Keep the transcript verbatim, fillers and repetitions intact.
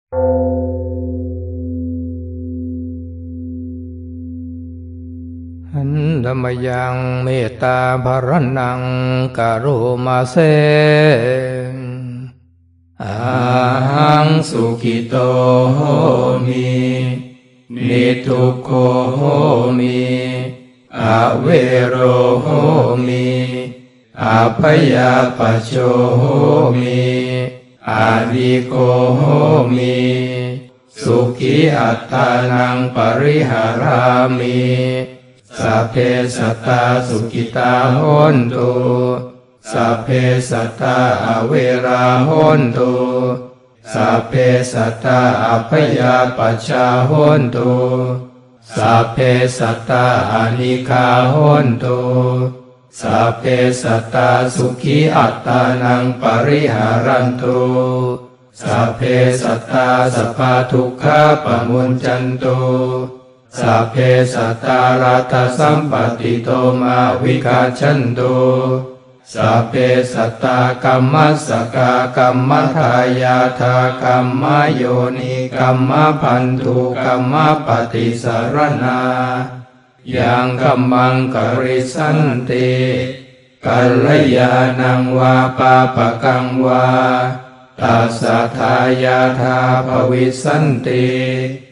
หันธรรมยังเมตตาภรนังกโรมาเสอาหังสุขิโตโหมินิทุกโขโหมิอเวโรโหมิอาพยาปโชโหมิอาดิโกโหมิสุขีอัตตานังปริหารามิสัพเพสัตตาสุขิตาโหนตุสัพเพสัตตาอเวราโหนตุสัพเพสัตตาอัพยาปัชชาโหนตุสัพเพสัตตาอานิคาโหนตุสัพเพสัตตาสุขีอัตตานังปริหารันตุสัพเพสัตตาสัพพทุกขาปมุญจันตุสัพเพสัตตาราตสัมปติโตมาวิกาชันตุสัพเพสัตตากัมมัสสกากัมมทายาทากัมมโยนิกัมมพันธุกัมมปฏิสารนายังกัมมังกริสันติกัลยาณังวาปาปะกังวาตัสสะทายาทาภวิสันติ